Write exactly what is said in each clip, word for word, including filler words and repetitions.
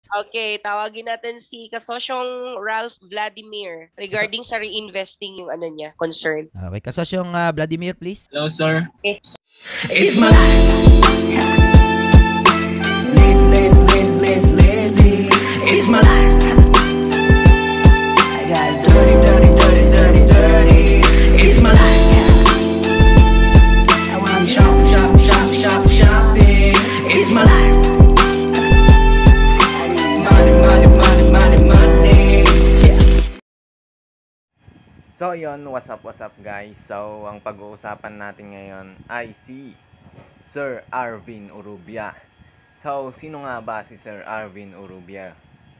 Okay, tawagin natin si kasosyong Ralph Vladimir Kaso, regarding sa reinvesting yung ano niya, concern. okay, kasosyong uh, Vladimir, please. Hello, sir. Okay. It's my life. Lazy, lazy, lazy, lazy, lazy. It's my life. I got dirty, dirty, dirty, dirty, dirty. It's my life. I wanna shop, shop, shop, shop, shopping. It's my life. I need money, money, money, money, money. Yeah. So yon, what's up, what's up guys? So ang pag-uusapan natin ngayon ay si Sir Arvin Urubia. So sino nga ba si Sir Arvin Urubia?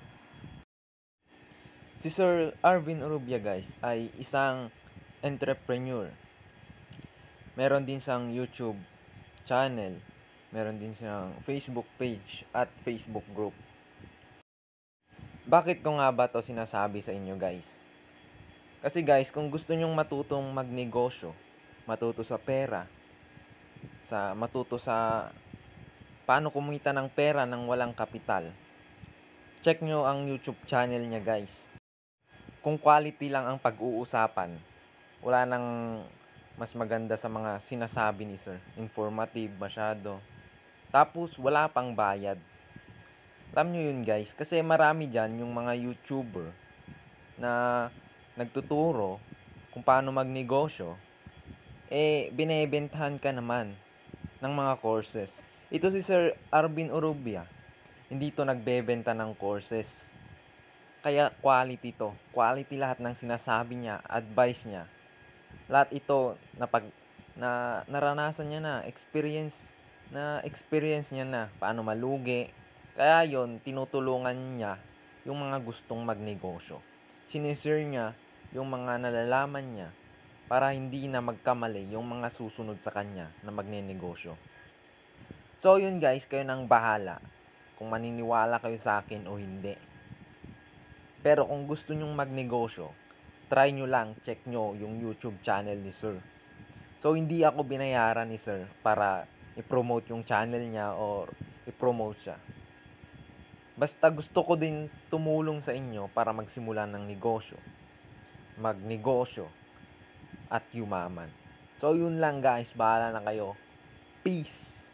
Si Sir Arvin Urubia guys ay isang entrepreneur. Meron din siyang YouTube channel, meron din siyang Facebook page at Facebook group. Bakit ko nga ba to sinasabi sa inyo guys? Kasi guys, kung gusto nyong matutong magnegosyo, matuto sa pera, sa matuto sa paano kumita ng pera nang walang kapital, check nyo ang YouTube channel niya guys. Kung quality lang ang pag-uusapan, wala nang mas maganda sa mga sinasabi ni Sir. Informative masyado. Tapos wala pang bayad. Alam nyo yun guys, kasi marami dyan yung mga YouTuber na nagtuturo kung paano magnegosyo, eh binebentahan ka naman ng mga courses. Ito si Sir Arvin Urubia, hindi to nagbebenta ng courses. Kaya quality to. Quality lahat ng sinasabi niya, advice niya. Lahat ito na pag na naranasan niya na, experience na experience niya na paano malugi. Kaya yon, tinutulungan niya yung mga gustong magnegosyo. Sinisir niya yung mga nalalaman niya para hindi na magkamali yung mga susunod sa kanya na magnenegosyo. So yun guys, kayo nang bahala kung maniniwala kayo sa akin o hindi. Pero kung gusto nyong magnegosyo, try nyo lang, check nyo yung YouTube channel ni Sir. So hindi ako binayaran ni Sir para i-promote yung channel niya or i-promote siya. Basta gusto ko din tumulong sa inyo para magsimula ng negosyo, magnegosyo, at yumaman. So yun lang guys, bahala na kayo. Peace!